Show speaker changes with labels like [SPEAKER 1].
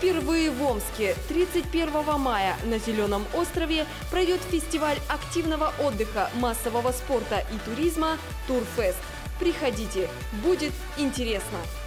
[SPEAKER 1] Впервые в Омске 31 мая на Зеленом острове пройдет фестиваль активного отдыха, массового спорта и туризма «Турфест». Приходите, будет интересно!